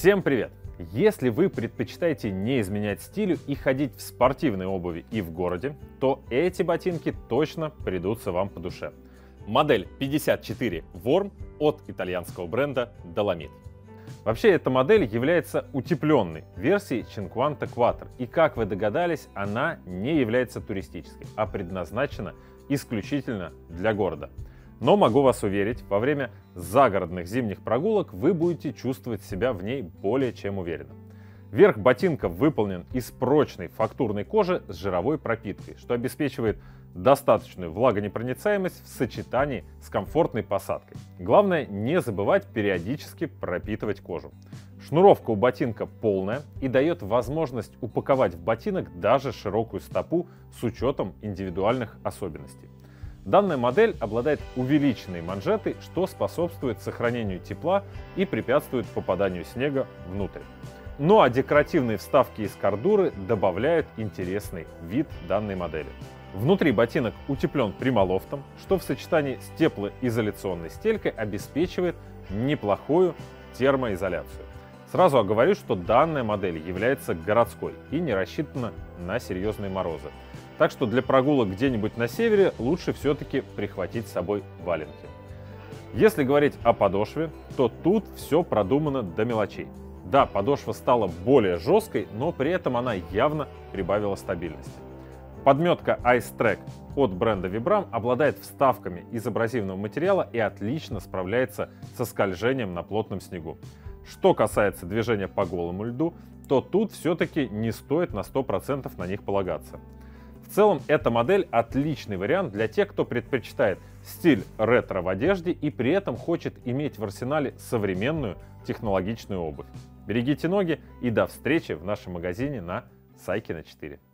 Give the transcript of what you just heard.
Всем привет! Если вы предпочитаете не изменять стилю и ходить в спортивной обуви и в городе, то эти ботинки точно придутся вам по душе. Модель 54 Worm от итальянского бренда Dolomite. Вообще, эта модель является утепленной версией Cinquanta Quattro, и, как вы догадались, она не является туристической, а предназначена исключительно для города. Но могу вас уверить, во время загородных зимних прогулок вы будете чувствовать себя в ней более чем уверенно. Верх ботинка выполнен из прочной фактурной кожи с жировой пропиткой, что обеспечивает достаточную влагонепроницаемость в сочетании с комфортной посадкой. Главное не забывать периодически пропитывать кожу. Шнуровка у ботинка полная и дает возможность упаковать в ботинок даже широкую стопу с учетом индивидуальных особенностей. Данная модель обладает увеличенной манжетой, что способствует сохранению тепла и препятствует попаданию снега внутрь. Ну а декоративные вставки из кордуры добавляют интересный вид данной модели. Внутри ботинок утеплен прямолофтом, что в сочетании с теплоизоляционной стелькой обеспечивает неплохую термоизоляцию. Сразу оговорюсь, что данная модель является городской и не рассчитана на серьезные морозы. Так что для прогулок где-нибудь на севере лучше все-таки прихватить с собой валенки. Если говорить о подошве, то тут все продумано до мелочей. Да, подошва стала более жесткой, но при этом она явно прибавила стабильности. Подметка Ice Track от бренда Vibram обладает вставками из абразивного материала и отлично справляется со скольжением на плотном снегу. Что касается движения по голому льду, то тут все-таки не стоит на 100% на них полагаться. В целом, эта модель отличный вариант для тех, кто предпочитает стиль ретро в одежде и при этом хочет иметь в арсенале современную технологичную обувь. Берегите ноги и до встречи в нашем магазине на Сайкина 4.